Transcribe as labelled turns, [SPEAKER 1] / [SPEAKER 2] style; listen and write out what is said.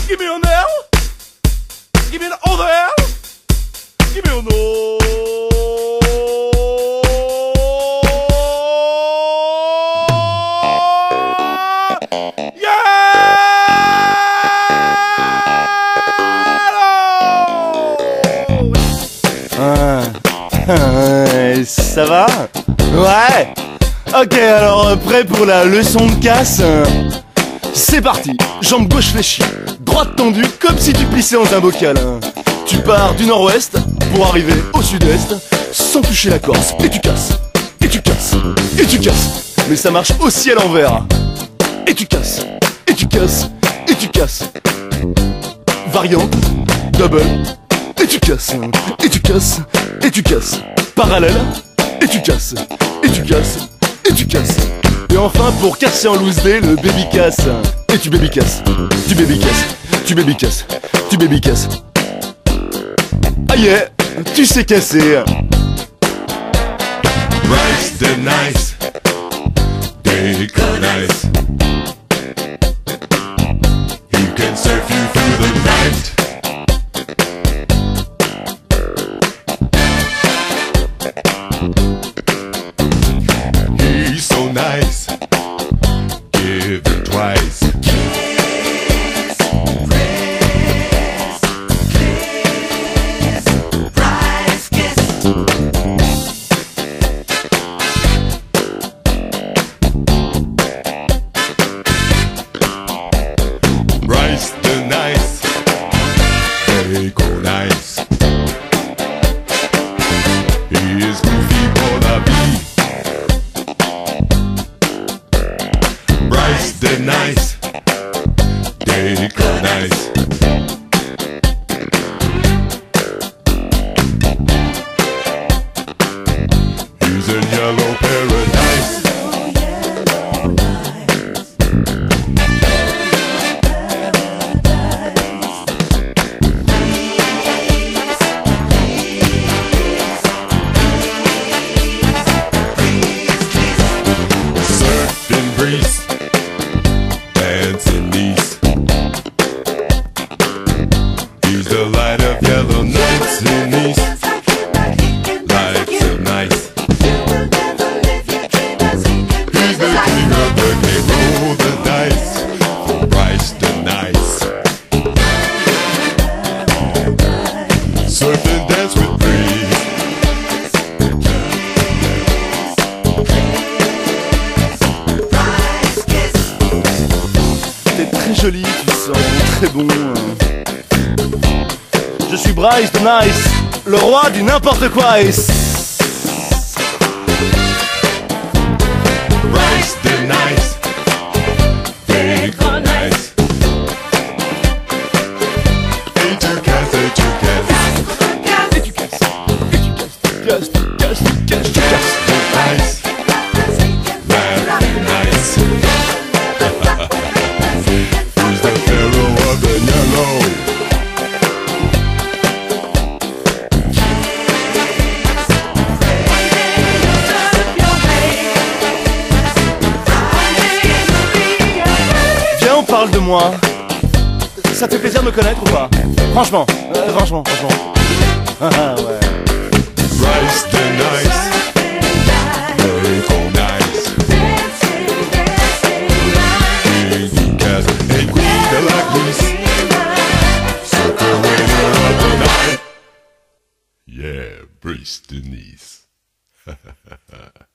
[SPEAKER 1] Give me an L. Give me an other L. Give me an O.
[SPEAKER 2] Ça va? Ouais. Ok, alors prêt pour la leçon de casse? C'est parti. Jambe gauche fléchie, droite tendue comme si tu pissais dans un bocal. Tu pars du nord-ouest pour arriver au sud-est sans toucher la Corse. Et tu casses, et tu casses, et tu casses. Mais ça marche aussi à l'envers. Et tu casses, et tu casses, et tu casses. Variante, double. Et tu casses, et tu casses, et tu casses. Parallèle, et tu casses, et tu casses, et tu casses. Et enfin pour casser en loose day, le baby casse. Et tu baby casses, tu baby casses, tu baby casses, tu baby casses. Ah yeah, tu sais casser.
[SPEAKER 3] Rice the nice, they go nice. He can surf you through the night. He's so nice, give it twice.
[SPEAKER 4] Kiss, Rice kiss.
[SPEAKER 3] Rice the nice, they go nice. He is goofy wannabe. Rice the nice, they go nice. He's in yellow paradise. Surfing breeze, dancing knees. He's the light of yellow nights in these lights of nights. He's the king of the game, roll the dice for Rice the nice. Surf and dance with breeze.
[SPEAKER 2] T'es très joli, tu sens très bon. Je suis Bryce the Nice, le roi du n'importe quoi.
[SPEAKER 3] Rice the nice, they go nice. Et tu casses, et tu casses.
[SPEAKER 2] Et tu casses, et tu casses, tu casses, tu casses, tu casses, tu casses.
[SPEAKER 3] Nice, very nice. Who's the pharaoh of the yellow?
[SPEAKER 2] Viens, on parle de moi. Ça te fait plaisir de me connaître ou pas? Franchement, franchement. Ah ouais.
[SPEAKER 3] Rice the nice, they go nice. King Cass and Queen de la Grease, circle winner of the night. Yeah, Bryce Denise.